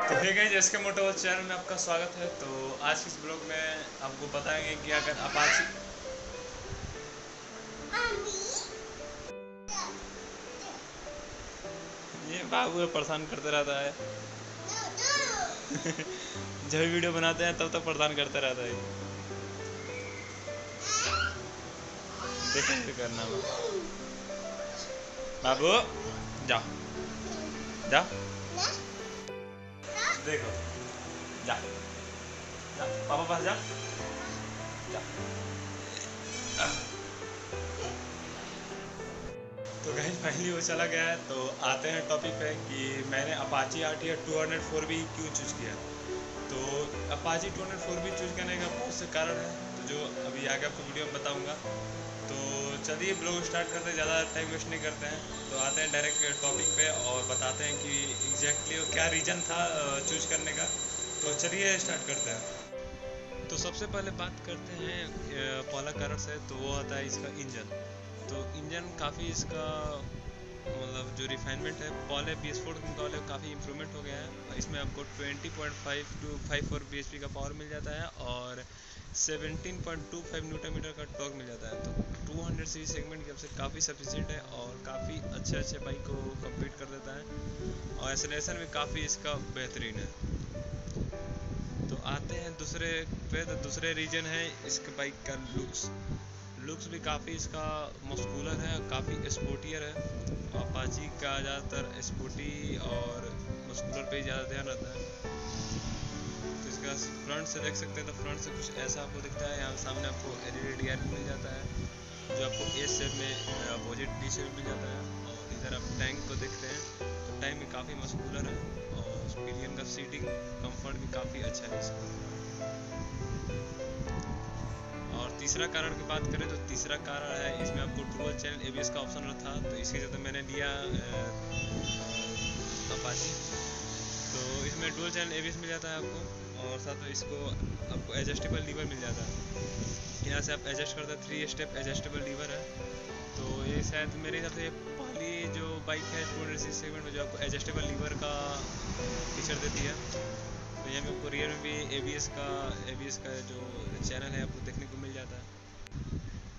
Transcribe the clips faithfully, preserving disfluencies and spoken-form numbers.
तो hey guys, SK Motoworld channel में आपका स्वागत है। तो आज के इस ब्लॉग में आपको बताएंगे कि अगर अपाची ये बाबू परेशान करते रहता है जब भी वीडियो बनाते हैं तब तक परेशान करते रहता है। देखो करना बाबू, जाओ जाओ, देखो जा जा पापा पास जा जा। तो गाइस फाइनली वो चला गया है। तो आते हैं टॉपिक पे कि मैंने Apache R T R two hundred four B क्यों चूज़ किया। तो Apache two hundred four B choose करने का बहुत से कारण है, तो जो अभी आगे आपको वीडियो में बताऊंगा। तो चलिए ब्लॉग स्टार्ट करते हैं, ज़्यादा टाइम वेस्ट नहीं करते हैं। तो आते हैं डायरेक्ट टॉपिक पे और बताते हैं कि एग्जैक्टली क्या रीज़न था चूज करने का। तो चलिए स्टार्ट करते हैं। तो सबसे पहले बात करते हैं पहला कारण से, तो वो आता है इसका इंजन। तो इंजन काफ़ी इसका मतलब जो रिफाइनमेंट है पहले बी एस फोर के मुकाबले काफ़ी इम्प्रूवमेंट हो गया है। इसमें आपको twenty point five two five four B H P का पावर मिल जाता है और seventeen point two five newton metre का टॉर्क मिल जाता है। तो टू हंड्रेड सीरीज सेगमेंट की सबसे काफ़ी सफिशिएंट है और काफ़ी अच्छे अच्छे बाइक को कम्पीट कर देता है और एक्सेलरेशन भी काफ़ी इसका बेहतरीन है। तो आते हैं दूसरे पे। तो दूसरे रीजन है इसके बाइक का लुक्स। लुक्स भी काफ़ी इसका मस्कुलर है, काफ़ी स्पोर्टियर है। अपाची का ज़्यादातर स्पोर्टी और मस्कुलर पे ज़्यादा ध्यान रहता है। तो इसका फ्रंट से देख सकते हैं, तो फ्रंट से कुछ ऐसा आपको दिखता है। यहाँ सामने आपको L E D D R मिल जाता है जो आपको एस शेप में अपोजिट डी शेप मिल जाता है। और इधर आप टैंक को देखते हैं, तो टैंक भी काफ़ी मस्कुलर है और पिलियन का सीटिंग कंफर्ट भी काफ़ी अच्छा है इसका। और तीसरा कारण की बात करें तो तीसरा कारण है इसमें आपको dual channel A B S का ऑप्शन था, तो इसके चलते मैंने लिया अपाची। तो इसमें dual channel A B S मिल जाता है आपको और साथ में इसको आपको एडजस्टेबल लीवर मिल जाता है। यहाँ से आप एडजस्ट करते हैं, थ्री स्टेप एडजस्टेबल लीवर है। तो ये शायद मेरे हिसाब से पहली जो बाइक है टू हंड्रेड सीसी सेगमेंट में जो आपको एडजस्टेबल लीवर का फीचर देती है। तो यहाँ पे आपको रियर में भी ए बी एस का ए बी एस का जो चैनल है आपको देखने को मिल जाता है।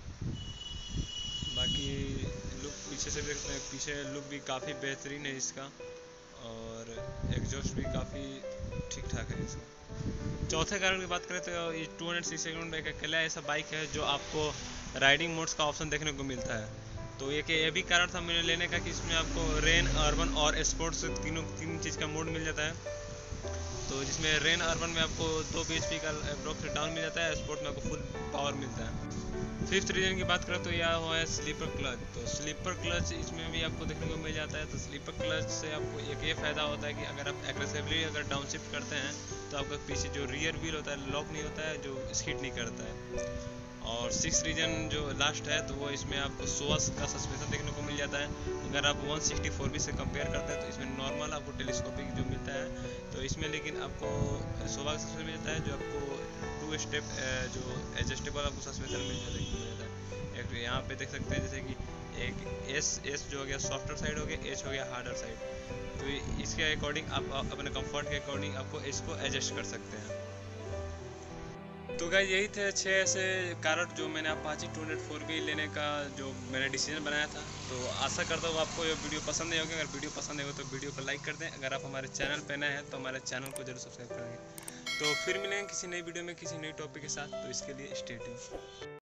बाकी लुक पीछे से देखते हैं, पीछे लुक भी काफ़ी बेहतरीन है इसका और एग्जॉस्ट भी काफ़ी ठीक ठाक है इसका। चौथे कारण की बात करें तो ये टू हंड्रेड सीसी सेगमेंट में एक अकेला ऐसा बाइक है जो आपको राइडिंग मोड्स का ऑप्शन देखने को मिलता है। तो एक ये भी कारण था मैंने लेने का कि इसमें आपको रेन, अर्बन और स्पोर्ट्स तीनों तीन चीज़ का मोड मिल जाता है। तो जिसमें रेन अर्बन में आपको दो बी एच पी का अप्रोक्स डाउन मिल जाता है, स्पोर्ट में आपको फुल पावर मिलता है। फिफ्थ रीजन की बात करें तो यह हुआ है स्लीपर क्लच। तो स्लीपर क्लच इसमें भी आपको देखने को मिल जाता है। तो स्लीपर क्लच से आपको एक ये फ़ायदा होता है कि अगर आप एग्रेसिवली अगर डाउन शिफ्ट करते हैं तो आपका पीछे जो रियर व्हील होता है लॉक नहीं होता है, जो स्किड नहीं करता है। और सिक्स रीजन जो लास्ट है तो वो इसमें आपको सोवास का सस्पेंशन देखने को मिल जाता है। अगर आप वन सिक्सटी फोर बी से कंपेयर करते हैं तो इसमें नॉर्मल आपको टेलीस्कोपिक जो मिलता है, तो इसमें लेकिन आपको सोवा का सस्पेंशन मिल जाता है जो आपको टू स्टेप जो एडजस्टेबल आपको सस्पेंशन मिल जाता है। एक यहाँ पे देख सकते हैं जैसे कि एक एस एस जो हो गया सॉफ्टर साइड हो गया, एच हो गया हार्डर साइड। तो इसके अकॉर्डिंग आप अपने कंफर्ट के अकॉर्डिंग आपको इसको एडजस्ट कर सकते हैं। तो गाइस यही थे अच्छे ऐसे कारण जो मैंने Apache two hundred four B लेने का जो मैंने डिसीजन बनाया था। तो आशा करता हूँ आपको ये वीडियो पसंद नहीं होगी। अगर वीडियो पसंद होगा तो वीडियो को लाइक कर दें। अगर आप हमारे चैनल पे नए हैं तो हमारे चैनल को जरूर सब्सक्राइब करेंगे। तो फिर मिलेंगे किसी नई वीडियो में किसी नई टॉपिक के साथ। तो इसके लिए स्टे ट्यून्ड।